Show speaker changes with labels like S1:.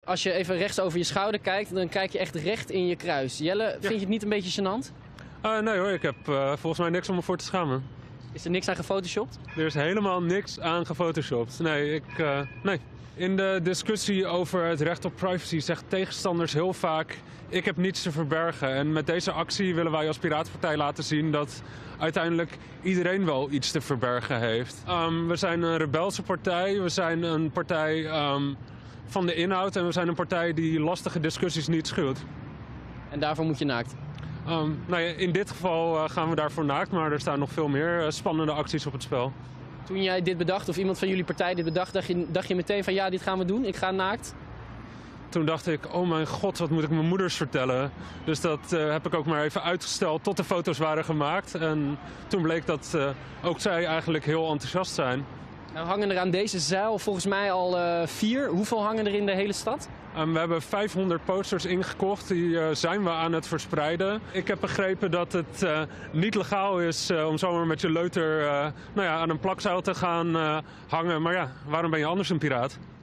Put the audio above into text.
S1: als je even rechts over je schouder kijkt, dan kijk je echt recht in je kruis. Jelle, vind je het niet een beetje gênant?
S2: Nee hoor, ik heb volgens mij niks om me voor te schamen.
S1: Is er niks aan gefotoshopt?
S2: Er is helemaal niks aan gefotoshopt. Nee. In de discussie over het recht op privacy zegt tegenstanders heel vaak: ik heb niets te verbergen. En met deze actie willen wij als Piratenpartij laten zien dat uiteindelijk iedereen wel iets te verbergen heeft. We zijn een rebelse partij, we zijn een partij van de inhoud en we zijn een partij die lastige discussies niet schuwt.
S1: En daarvoor moet je naakt?
S2: In dit geval gaan we daarvoor naakt, maar er staan nog veel meer spannende acties op het spel.
S1: Toen jij dit bedacht, of iemand van jullie partij dit bedacht, dacht je meteen van ja, dit gaan we doen, ik ga naakt?
S2: Toen dacht ik, oh mijn god, wat moet ik mijn moeders vertellen? Dus dat heb ik ook maar even uitgesteld tot de foto's waren gemaakt. En toen bleek dat ook zij eigenlijk heel enthousiast zijn.
S1: Nou hangen er aan deze zuil volgens mij al 4. Hoeveel hangen er in de hele stad?
S2: We hebben 500 posters ingekocht, die zijn we aan het verspreiden. Ik heb begrepen dat het niet legaal is om zomaar met je leuter aan een plakzuil te gaan hangen. Maar ja, waarom ben je anders een piraat?